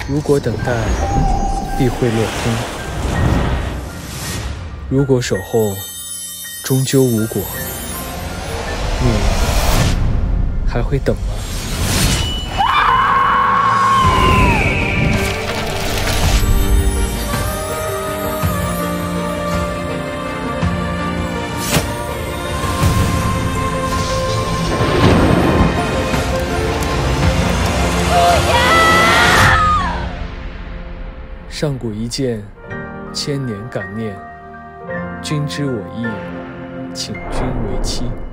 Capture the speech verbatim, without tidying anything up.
如果等待，必会落空；如果守候，终究无果。你还会等吗？上古一剑，千年感念。君知我意，请君为妻。